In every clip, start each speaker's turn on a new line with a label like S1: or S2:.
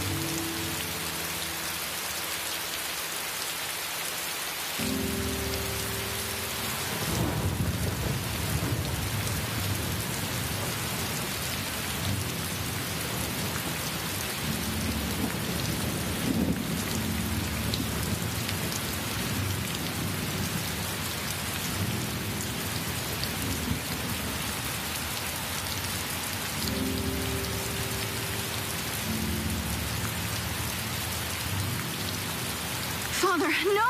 S1: Father, no!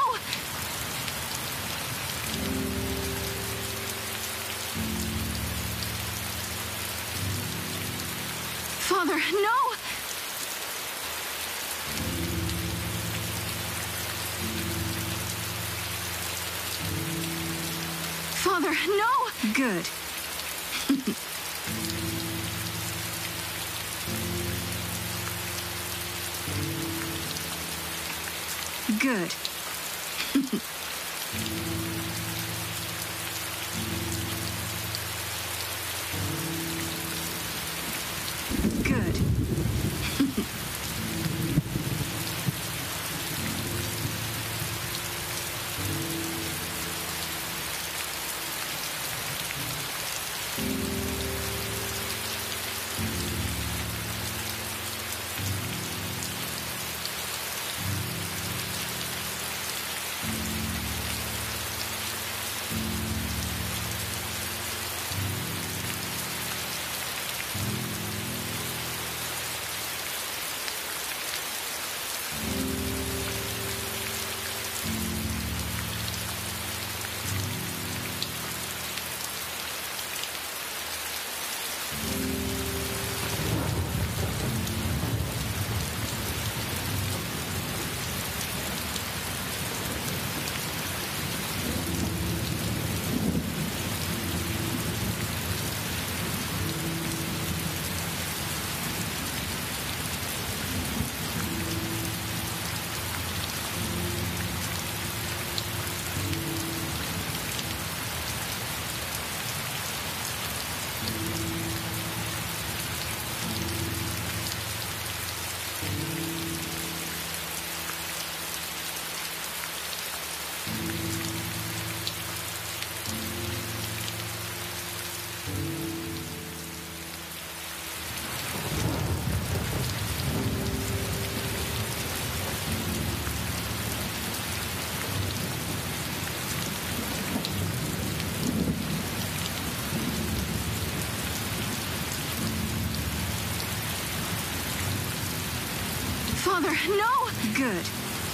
S1: Father, no! Father, no! Good. Good. Good. Father, no! Good.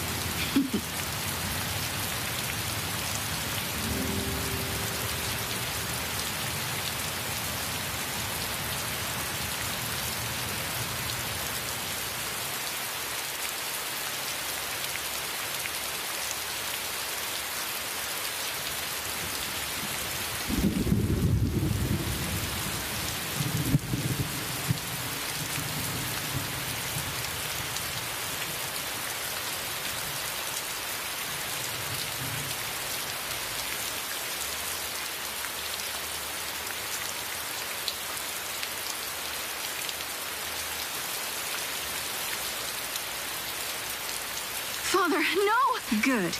S1: Father, no! Good.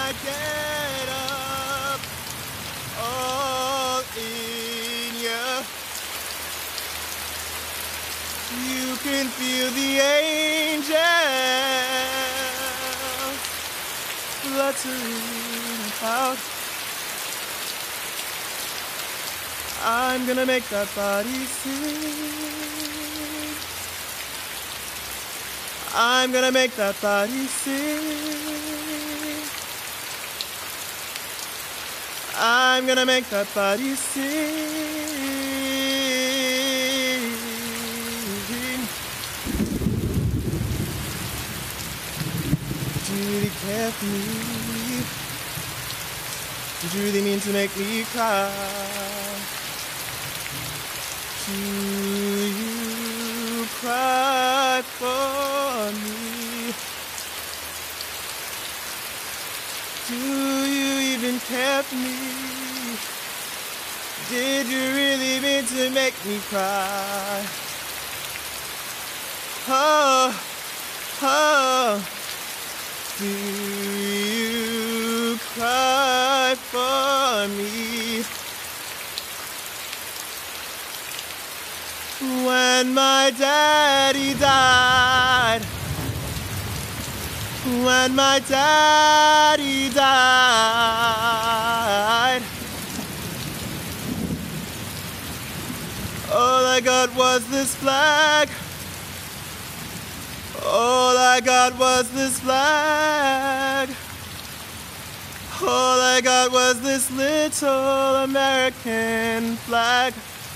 S2: I get up, all in you. You can feel the angels fluttering about. I'm gonna make that body sing. I'm gonna make that body sing. I'm gonna make that body sing. Did you really care for me? Did you really mean to make me cry? Do you cry for me? Do you even care for me? Did you really mean to make me cry? Oh, oh. Do you cry for me? When my daddy died, when my daddy died, all I got was this flag. All I got was this flag. All I got was this little American flag.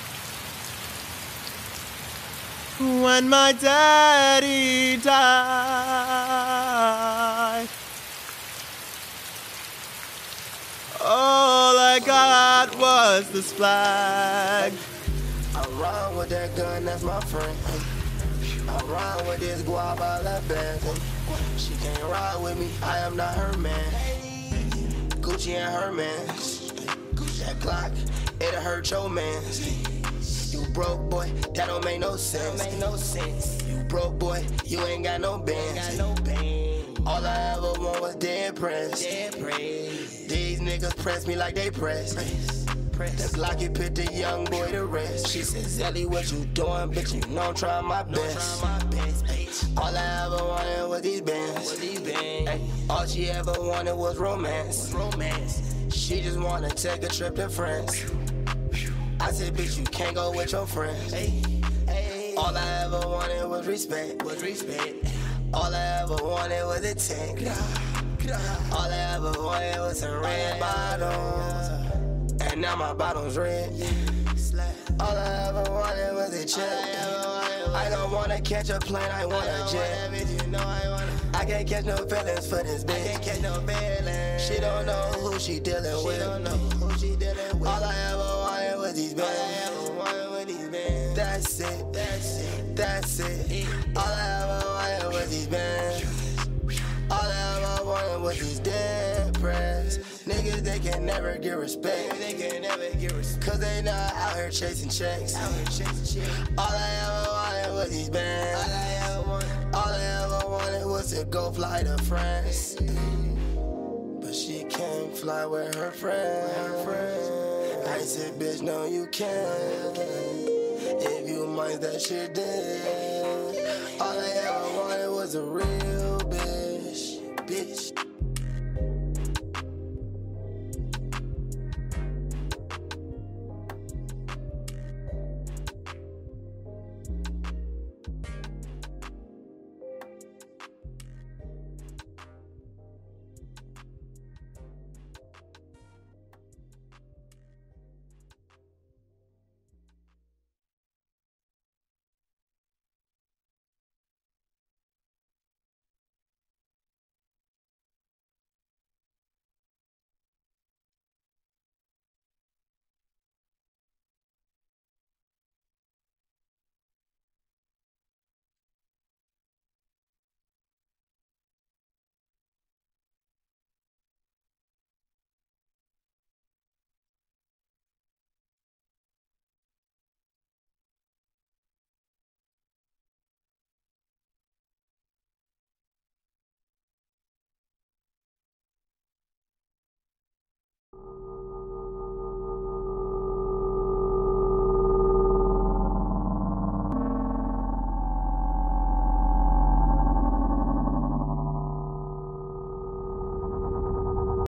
S2: When my daddy died, all I got was this flag.
S3: I ride with that gun, that's my friend. I ride with this guap, I left bands. She can't ride with me, I am not her man. Gucci and her man. That Glock, it'll hurt your man. You broke boy, that don't make no sense. You broke boy, you ain't got no bands. All I ever want was dead press. These niggas press me like they press. The Glocky put the young boy to rest. She said, Zelly, what you doing, bitch? You know I'm trying my best. All I ever wanted was these bands. All she ever wanted was romance. She just wanna take a trip to France. I said, bitch, you can't go with your friends. All I ever wanted was respect. All I ever wanted was a tank. All I ever wanted was some red bottoms. And now my bottom's red. All I ever wanted was a check. I don't wanna catch a plane, I want a jet. I can't catch no feelings for this bitch. She don't know who she dealing with. All I ever wanted was these bands. That's it. All I ever wanted was these bands. All I ever wanted was these dead press. Niggas, they can never get respect. Cause they not out here chasing checks. All I ever wanted was these bands. All I ever wanted was to go fly to France. But she can't fly with her friend. I said, bitch, no you can't. If you mind that shit dead. All I ever wanted was a real bitch.